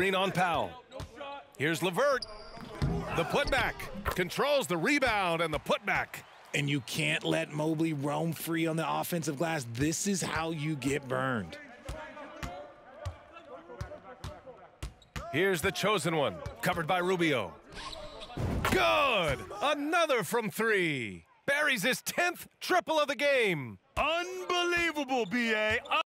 screen on Powell. Here's LeVert. The putback. Controls the rebound and the putback. And you can't let Mobley roam free on the offensive glass. This is how you get burned. Here's the chosen one, covered by Rubio. Good! Another from three. Buries his 10th triple of the game. Unbelievable, B.A.